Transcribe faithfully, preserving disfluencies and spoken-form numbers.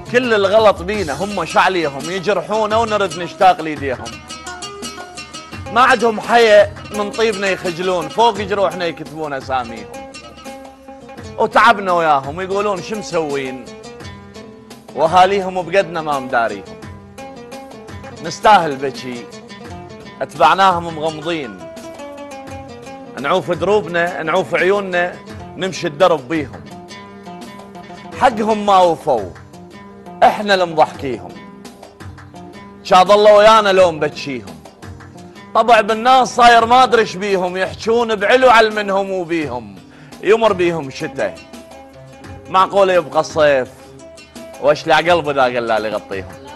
كل الغلط بينا، هم شعليهم يجرحونا ونرد نشتاق ليديهم. ما عندهم حياء من طيبنا يخجلون، فوق جروحنا يكتبون اساميهم. وتعبنا وياهم يقولون شو مسوين، واهاليهم بقدنا ما مداريهم. نستاهل بشي، اتبعناهم مغمضين، نعوف دروبنا نعوف عيوننا نمشي الدرب بيهم. حقهم ما وفوا، احنا اللي مضحكيهم. شاد الله ويانا لو مبتشيهم. طبع بالناس صاير ما ادري ايش بيهم، يحجون بعلو على منهم وبيهم. يمر بيهم شتاء معقول يبقى الصيف، واشلع قلبي ذا قلال يغطيهم.